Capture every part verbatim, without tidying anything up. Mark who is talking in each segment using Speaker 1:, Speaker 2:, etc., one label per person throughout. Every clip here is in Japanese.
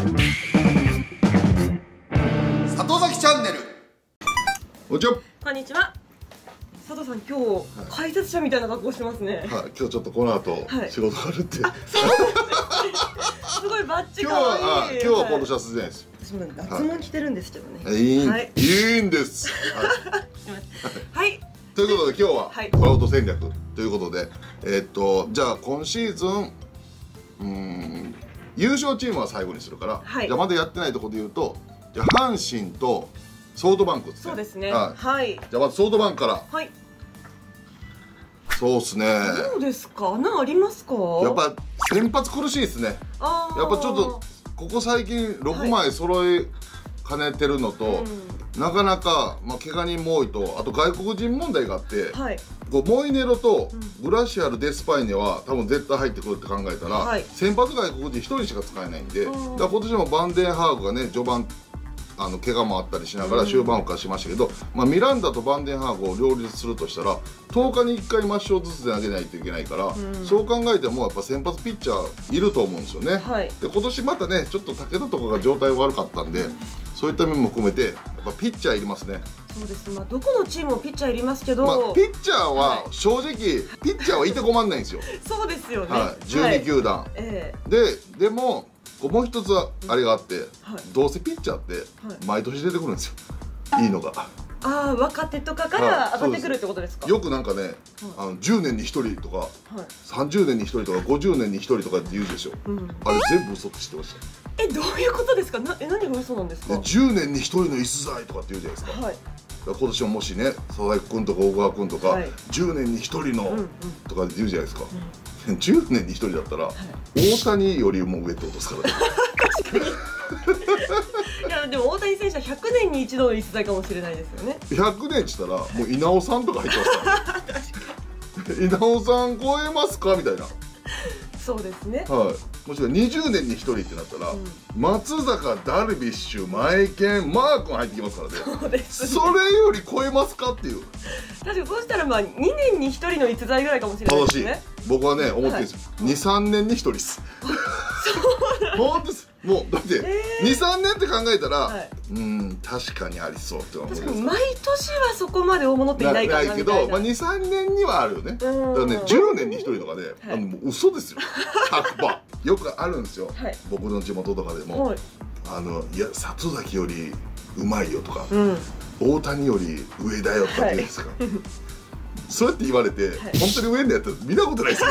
Speaker 1: 里崎チャンネル。こんにちは。
Speaker 2: こんにちは。佐藤さん、今日、はい、解説者みたいな格好してますね。
Speaker 1: はい、今日ちょっとこの後、はい、仕事があるって。あ、そうですね。すごいバッチ可愛い。今日は、今日はポロシャツじゃないです。
Speaker 2: 私も脱毛着てるんですけどね。
Speaker 1: いい、はい、いいんです。
Speaker 2: はい。
Speaker 1: ということで、今日は、クラウド戦略ということで、えっと、じゃあ、今シーズン。うん、優勝チームは最後にするから、はい、じゃあ、まだやってないところで言うと。じゃあ、阪神と。ソフトバンクですね。
Speaker 2: そうですね。はい。
Speaker 1: じゃあまずソフトバンクから。はい。そうですね。
Speaker 2: どうですか。穴ありますか。
Speaker 1: やっぱ先発苦しいですね。やっぱちょっとここ最近ろくまい揃え兼ねてるのと、なかなかまあ怪我人も多いと、あと外国人問題があって、こうモイネロとグラシアル・デスパイネは多分絶対入ってくるって考えたら、先発外国人ひとりしか使えないんで、だから今年もバンデンハーグがね序盤あの怪我もあったりしながら終盤を化しましたけど、まあ、ミランダとバンデンハーグを両立するとしたらとおかにいっかい抹消ずつで投げないといけないから、うん、そう考えてもやっぱ先発ピッチャーいると思うんですよね。はい、で今年またねちょっと武田とかが状態悪かったんで、うん、そういった面も含めてやっぱピッチャーいりますね。
Speaker 2: そうです、まあ、どこのチームもピッチャーいりますけど、
Speaker 1: まあ、ピッチャーは正直、はい、ピッチャーはいて困んないんですよ。
Speaker 2: そうですよね、
Speaker 1: はい、じゅうに球団、はい、えー、ででももう一つはあれがあって、はい、どうせピッチャーって毎年出てくるんですよ、はい、いいのが。
Speaker 2: ああ、若手とかから上がってくるってことですか。
Speaker 1: よくなんかね、はい、あのじゅうねんにひとりとか、はい、さんじゅうねんにひとりとかごじゅうねんにひとりとかって言うでしょ、うん、あれ全部嘘って知ってました。
Speaker 2: え、どういうことですか。なえ何が嘘なんですか。
Speaker 1: じゅうねんにひとりの逸材とかって言うじゃないですか。はい、今年ももしね佐々木君とか小川君とか、はい、じゅうねんにひとりのとかって言うじゃないですか、うん、じゅうねんにひとりだったら、はい、大谷よりも上ってことですからね。
Speaker 2: 確かに。いやでも大谷選手はひゃくねんに一度の逸材かもしれないですよね。
Speaker 1: ひゃくねんって言ったらもう稲尾さんとか入ってますからね。稲尾さん超えますかみたいな。
Speaker 2: そうですね。
Speaker 1: はい。もしくはにじゅうねんにひとりってなったら、うん、松坂、ダルビッシュ、マエケン、マー君入ってきますからね。そうですね。それより超えますかっていう。
Speaker 2: 確かにそうしたらまあにねんにひとりの逸材ぐらいかもしれないですね。
Speaker 1: 正しい。僕はね思ってるんですよ。に、さんねんにひとりです。そうなん本当です。もうだってに、さんねんって考えたら、うん確かにありそうって思うんですけど。
Speaker 2: 毎年はそこまで大物っていないから
Speaker 1: けど、まあに、さんねんにはあるよね。だからねじゅうねんにひとりとかで、あのもう嘘ですよ。ひゃくパーセント。よくあるんですよ。僕の地元とかでも、あのいや里崎よりうまいよとか、大谷より上だよとか言うんですか。そうやって言われて本当に上のやったら見たことないですよ。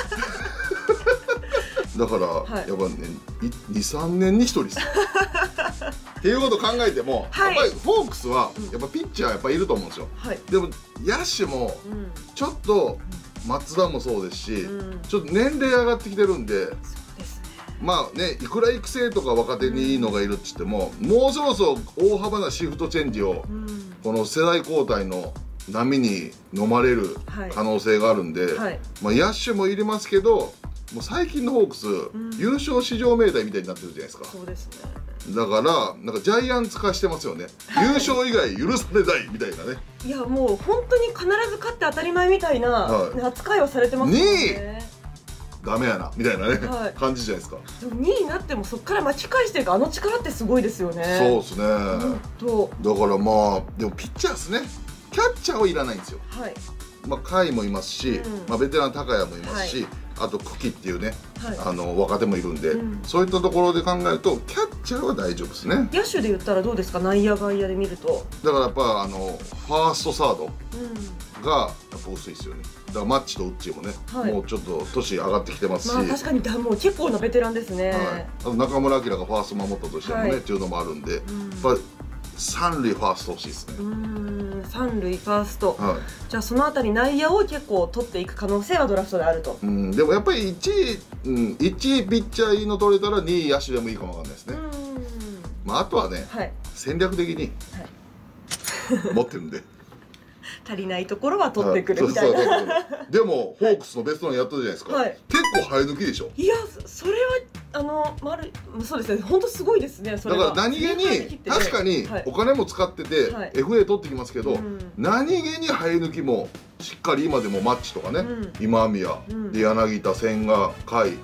Speaker 1: だから、はい、やっぱねに、さんねんにひとりです。っていうことを考えても、はい、やっぱりフォークスはやっぱピッチャーやっぱいると思うんですよ。はい、でも野手もちょっと松田もそうですし、うん、ちょっと年齢上がってきてるんで。まあね、いくら育成とか若手にいいのがいるっつっても、うん、もうそろそろ大幅なシフトチェンジを、うん、この世代交代の波に飲まれる可能性があるんで、はい、まあ野手もいりますけど、もう最近のホークス、うん、優勝至上命題みたいになってるじゃないですか。
Speaker 2: そうですね。
Speaker 1: だからなんかジャイアンツ化してますよね。優勝以外許されないみたいなね。
Speaker 2: いやもう本当に必ず勝って当たり前みたいな扱いはされてますよね。
Speaker 1: ダメやなみたいなね、はい、感じじゃないですか。
Speaker 2: でもにいになってもそこから巻き返していくあの力ってすごいですよね。
Speaker 1: そうですね。だからまあでもピッチャーですね。キャッチャーはいらないんですよ。はい。まあ甲斐もいますし、うん、まあベテラン高谷もいますし、はい、あと久喜っていうね、はい、あの若手もいるんで、うん、そういったところで考えるとキャッチャーは大丈夫ですね。
Speaker 2: 野手で言ったらどうですか。内野外野で見ると。
Speaker 1: だからやっぱあのファーストサードがやっぱ薄いですよね。だからマッチとウッチーもね、はい、もうちょっと年上がってきてますし、まあ
Speaker 2: 確かにもう結構なベテランですね。はい、
Speaker 1: あと中村晃がファースト守ったとしてもね、はい、っていうのもあるんで、うん、やっぱり三塁ファースト欲しいですね。
Speaker 2: うん三塁ファースト、はい、じゃあそのあたり内野を結構取っていく可能性はドラフトであると。
Speaker 1: うん、でもやっぱりいちい、うん、いちいピッチャーいいの取れたらにい野手でもいいかもわかんないですね。まああとはね、はい、戦略的に、はい、持ってるんで。
Speaker 2: 足りないところは取ってくるみたいな。
Speaker 1: でもホークスのベストワンやったじゃないですか、はい、結構生え抜きでしょ。
Speaker 2: いやそれはあの丸そうですね本当すごいですね。それ
Speaker 1: だから何気に確かにお金も使ってて エフエー 取ってきますけど、何気に生え抜きもしっかり今でもマッチとかね、今宮で柳田千賀甲斐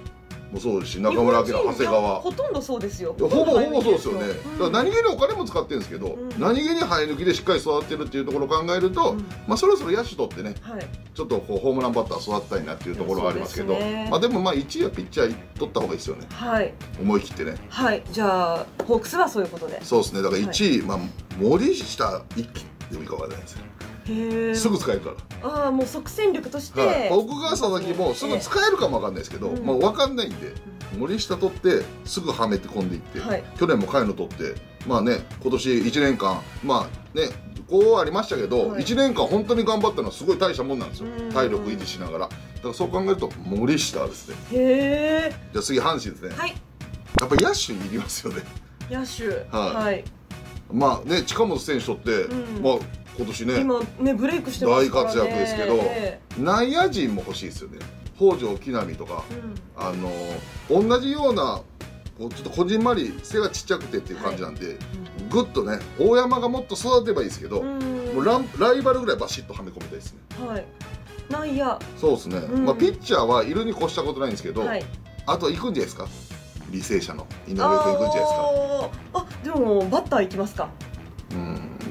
Speaker 1: もそうですし、中村晃、長谷川、
Speaker 2: ほとんどそうですよ。
Speaker 1: ほぼほぼそうですよね。だから何気にお金も使ってるんですけど、何気に生え抜きでしっかり育ってるっていうところを考えると、まあそろそろ野手取ってね、ちょっとこうホームランバッター育ったいなっていうところがありますけど、まあでもまあいちいはピッチャー取った方がいいですよね。はい。思い切ってね。
Speaker 2: はい。じゃあホークスはそういうことで。
Speaker 1: そうですね。だからいちい、まあ森下一気でもいいかわからないですよ。すぐ使えるから。
Speaker 2: ああ、もう即戦力として。
Speaker 1: 奥川佐々木もすぐ使えるかもわかんないですけど、まあわかんないんで。森下取ってすぐはめて込んでいって、はい、去年も甲斐野取ってまあね今年いちねんかんまあねこうありましたけど、はい、いちねんかん本当に頑張ったのはすごい大したもんなんですよ、体力維持しながら。だからそう考えると森下ですね。へえ。じゃあ次阪神ですね。はい。やっぱり野手いりますよね。
Speaker 2: 野手。
Speaker 1: はい、はい、まあね近本選手とって、うん、まあ今年ね
Speaker 2: 今ねブレイクしてますからね、
Speaker 1: 大活躍ですけど、えー、内野陣も欲しいですよね。北条木浪とか、うん、あの同じようなこうちょっとこじんまり背がちっちゃくてっていう感じなんで、はい、ぐっとね大山がもっと育てばいいですけど、もうランライバルぐらいバシッとはめ込みたいですね。はい。
Speaker 2: 内野。
Speaker 1: そうですね。うん、まあピッチャーはいるに越したことないんですけど、はい、あと行くんじゃないですか。履正社の井上君行くんじゃないですか。
Speaker 2: あ、でもバッター行きますか。
Speaker 1: うん、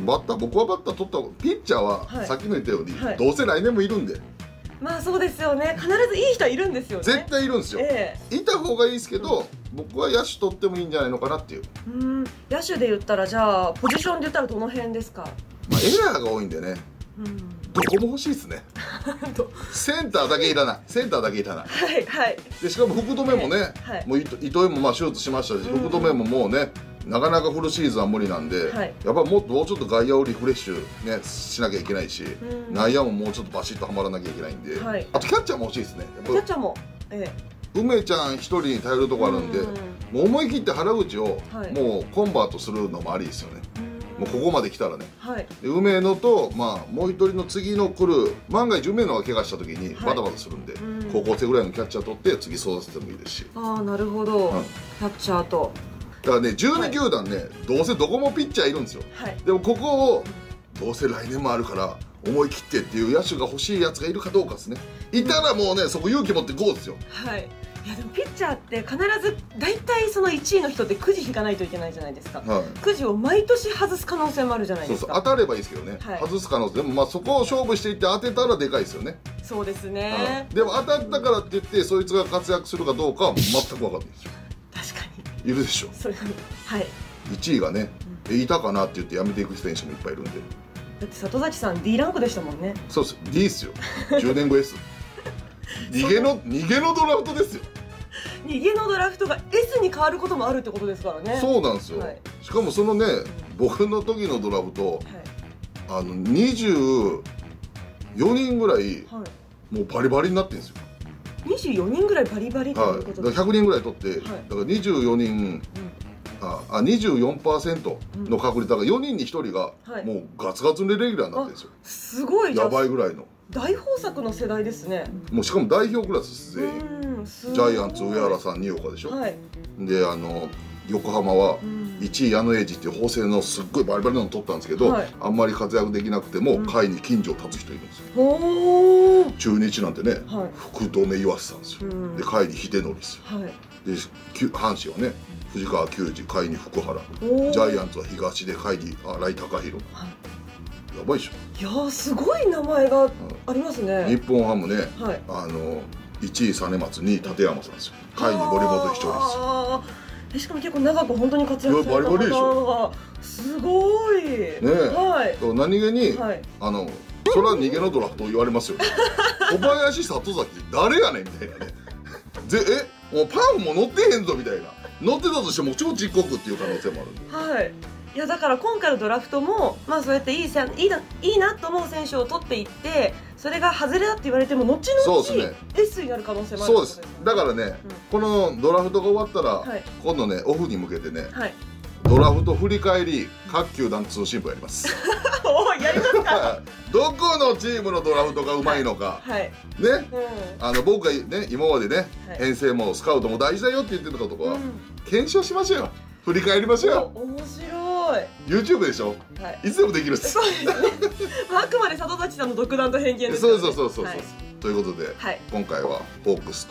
Speaker 1: バッター僕はバッター取った方が、ピッチャーは、はい、さっきも言ったように、はい、どうせ来年もいるんで。
Speaker 2: まあそうですよね。必ずいい人はいるんですよね。
Speaker 1: 絶対いるんですよ。えー、いた方がいいですけど、うん、僕は野手取ってもいいんじゃないのかなっていう。
Speaker 2: うん、野手で言ったらじゃあポジションで言ったらどの辺ですか。
Speaker 1: まあエラーが多いんでね。うん、どこも欲しいですね。センターだけいらない。センターだけいらない。はいはい。でしかも福留もね、はい、もう糸井もまあ手術しましたし、うん、福留ももうね。なかなかフルシーズンは無理なんで、はい、やっぱもっともうちょっと外野をリフレッシュ、ね、しなきゃいけないし、うん、内野ももうちょっとバシッとはまらなきゃいけないんで、はい、あとキャッチャーも欲しいですね。
Speaker 2: キャッチャーも、え
Speaker 1: え、梅ちゃん一人に頼るとこあるんで、うん、もう思い切って原口をもうコンバートするのもありですよね。うん、もうここまで来たらね、はい、で梅野と、まあ、もう一人の次の来る万が一梅野が怪我した時にバタバタするんで、はい、うん、高校生ぐらいのキャッチャー取って次育ててもいいですし。
Speaker 2: ああなるほど、うん、キャッチャーと。
Speaker 1: だからねじゅうに球団ね、はい、どうせどこもピッチャーいるんですよ、はい、でもここをどうせ来年もあるから思い切ってっていう野手が欲しいやつがいるかどうかですね。いたらもうね、うん、そこ勇気持ってゴーですよ。
Speaker 2: はい。いやでもピッチャーって必ず大体そのいちいの人ってくじ引かないといけないじゃないですか、はい、くじを毎年外す可能性もあるじゃないですか。
Speaker 1: そうそう、当たればいいですけどね、はい、外す可能性でもまあそこを勝負していって当てたらでかいですよね。
Speaker 2: そうですね、
Speaker 1: はい、でも当たったからって言ってそいつが活躍するかどうかは全く分かんないですよ。
Speaker 2: 確かに
Speaker 1: いるでしょ。
Speaker 2: それはい。
Speaker 1: いちいがね、うん、いたかなって言ってやめていく選手もいっぱいいるんで。
Speaker 2: だって里崎さん ディー ランクでしたもんね。
Speaker 1: そうです。 ディー っすよ。じゅうねんご S 逃げの逃げのドラフトですよ。
Speaker 2: 逃げのドラフトが S に変わることもあるってことですからね。
Speaker 1: そうなんですよ、はい、しかもそのね、うん、僕の時のドラフト、はい、あのにじゅうよにんぐらい、はい、もうバリバリになってるんですよ。
Speaker 2: にじゅうよにんぐらいバリバリということですか。
Speaker 1: はい、だからひゃくにんぐらい取って、はい、だからにじゅうよにん、うん、ああ にじゅうよんパーセント の確率だからよにんにひとりがもうガツガツでレギュラーになってるんですよ。
Speaker 2: すごい。
Speaker 1: やばいぐらいの
Speaker 2: 大豊作の世代ですね。
Speaker 1: もうしかも代表クラスです全員。ジャイアンツ上原さんに岡でしょ、はい、であの横浜はいちい矢野英二っていう法政のすっごいバリバリなの取ったんですけど、はい、あんまり活躍できなくても下位に金城達人いるんですよ、うん、中日なんてね、はい、福留岩瀬さんですよ、うん、で下位に秀則ですよ、はい、で阪神はね藤川球児下位に福原、ジャイアンツは東で下位に新井貴弘、はい、やばいでしょ。
Speaker 2: いやーすごい名前がありますね。
Speaker 1: 日本ハムね、はい、あのいちい実松に立山さんですよ。下位に森本稀哲
Speaker 2: です。しかも結構長く本当に活躍された方がすごいね。はい。
Speaker 1: 何気に、はい、あのそれは逃げのドラフト言われますよ。小林里崎誰やねんみたいなね。でえもうパンも乗ってへんぞみたいな。乗ってたとしても超ちっこくっていう可能性もあるんで。
Speaker 2: はい。いやだから今回のドラフトもまあそうやっていいせいいな、いいなと思う選手を取っていって、それが外れだって言われても後々 S になる可能性もある。
Speaker 1: そうです。だからね、うん、このドラフトが終わったら、はい、今度ねオフに向けてね、はい、ドラフト振り返り各球団通信部やります。
Speaker 2: おやりますか。
Speaker 1: どこのチームのドラフトがうまいのか、はい、ね、うん、あの僕がね今までね、はい、編成もスカウトも大事だよって言ってたことは、うん、検証しましょうよ。振り返りましょうよ。
Speaker 2: 面白い。
Speaker 1: YouTube でしょ、はい、いつでもできるっす。
Speaker 2: そうですね。あくまで里崎さんの独断と偏見です
Speaker 1: からね。そうそうそうそうそう、はい、ということで、はい、今回はホークスと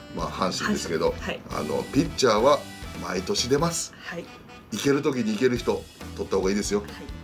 Speaker 1: まあ阪神ですけど、はい、あのピッチャーは毎年出ます。はい、いける時にいける人取った方がいいですよ。はい。